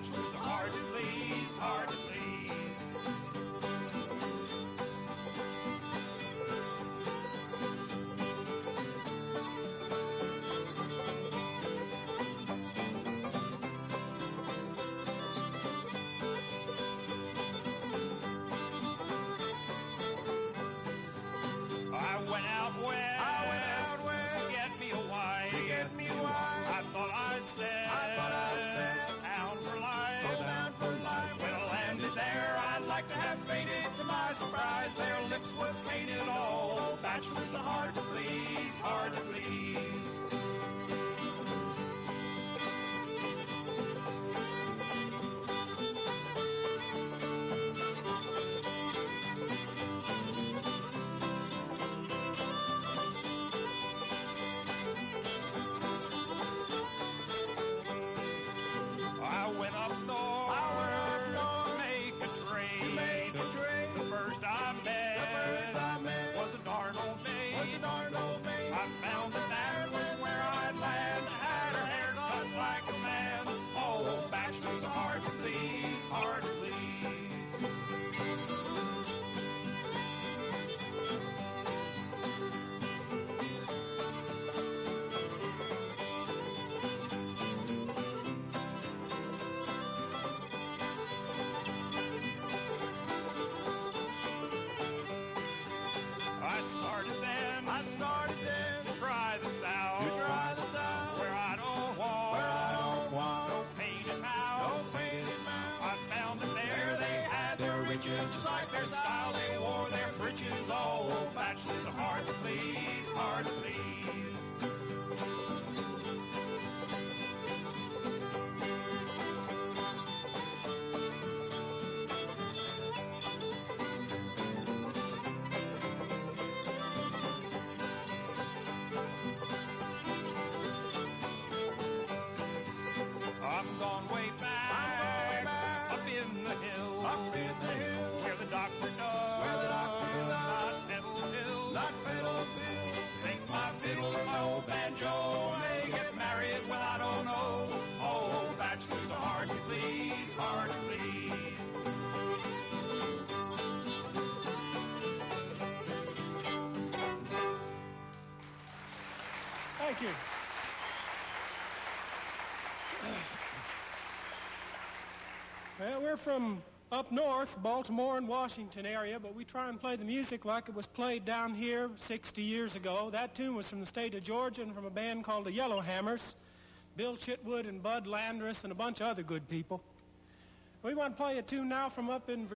bachelors are hard to please, hard to please. I went out west to get me a wife. I thought I'd set down for life. When I landed there, I'd like to have fainted. To my surprise, their lips were painted. All bachelors are hard to please, hard to please. I went up north to make a trade. The first I met was a darn old maid. I found that that was where I'd land. Had her hair cut like a man. Oh, bachelors are hard to please, hard to please. I started then to try the South, where I don't want no painted mouth. I found that there they had their riches, just like their style. They wore their breeches. Oh, bachelors are hard to please, hard to please. I'm gone way back, up in the hills, where the doctor does not fiddle pills. Take my fiddle, my old banjo, may get married, well I don't know. Oh, bachelors are hard to please, hard to please. Thank you. Well, we're from up north, Baltimore and Washington area, but we try and play the music like it was played down here 60 years ago. That tune was from the state of Georgia and from a band called the Yellowhammers, Bill Chitwood and Bud Landress and a bunch of other good people. We want to play a tune now from up in